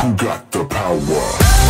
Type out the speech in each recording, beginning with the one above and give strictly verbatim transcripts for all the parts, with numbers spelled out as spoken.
Who got the power?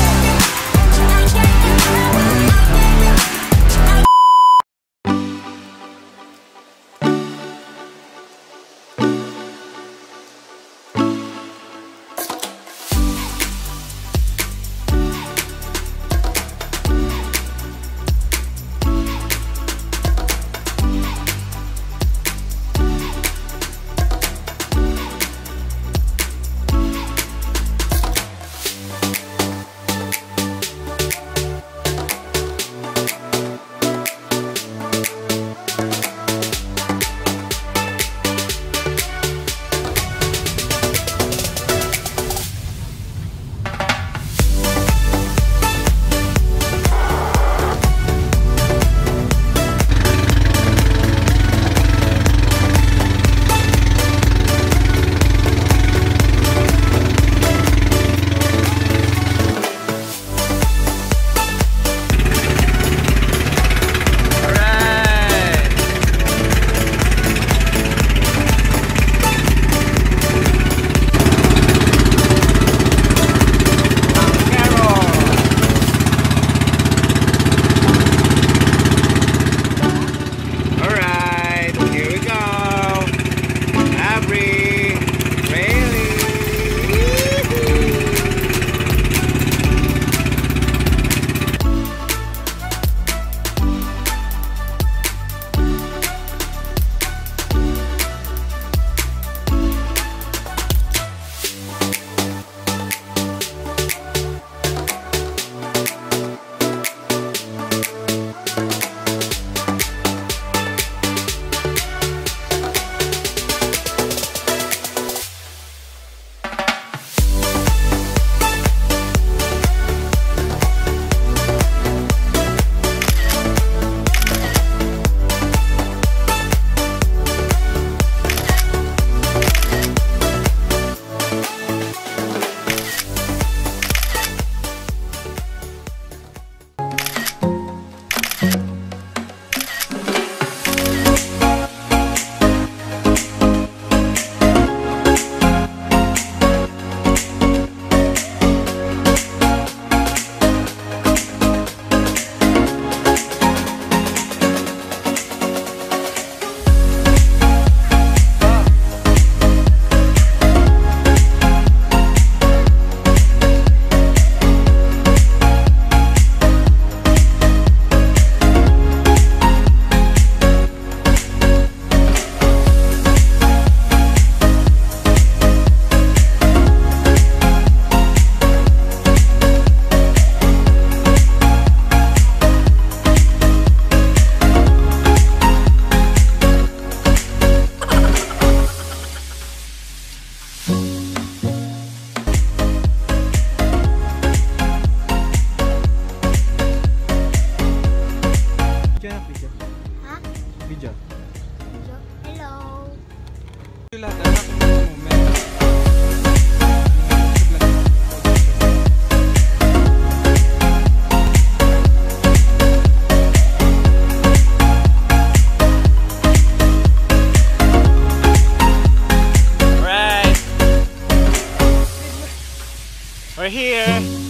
We're here,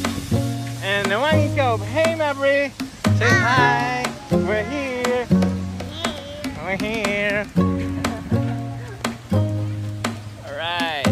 and the one go, hey Mabry, say hi. We're here, we're here. All right.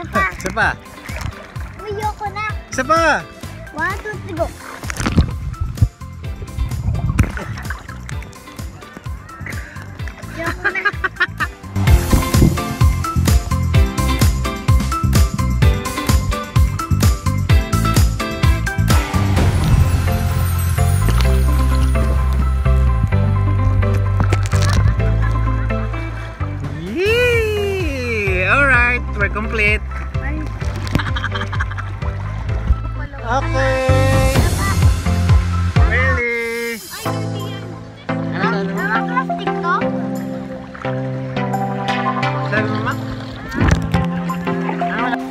Isa pa. Isa pa. Ayoko na. Isa pa. One, two, three, go. Ayoko na. Yee! Alright, we're complete. Okay. Really? Ano na ano? Ang plastic to? Sabi mo, Ma? Ano?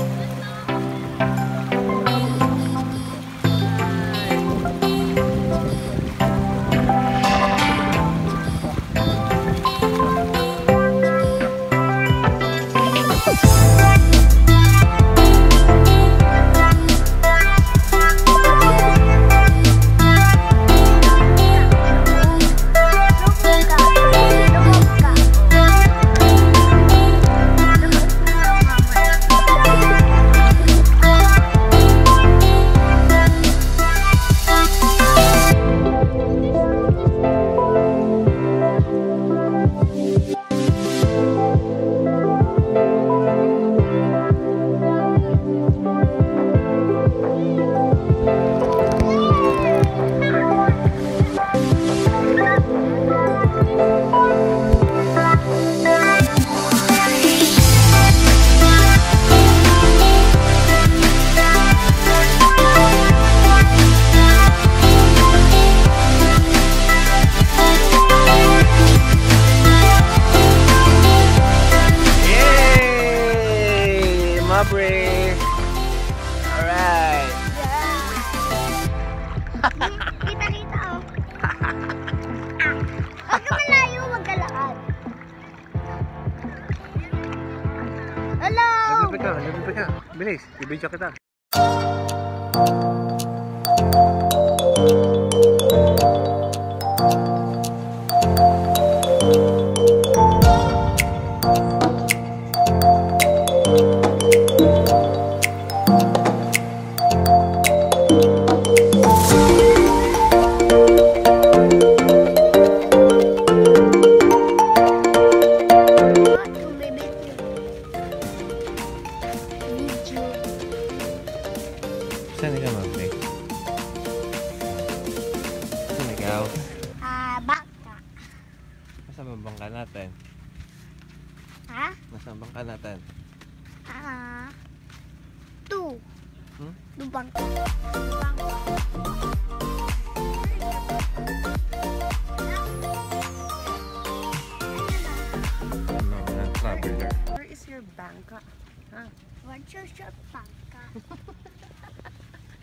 Aubrey. Alright. Kita-kita oh. Huwag ka malayo, magkalakad. Hello! Lumipad ka, lumipad ka. Bilis, i-video kita. Saan ka, Mami? Saan ikaw? Ah, baka. Nasaan ang bangka natin? Ha? Nasaan ang bangka natin? Ah, two. Hmm? Lubang. Ano, na traveler. Where is your bangka? Huh? Where's your shot, bangka?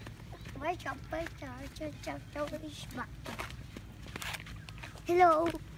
Where's your bangka? Where's your bangka? Hello.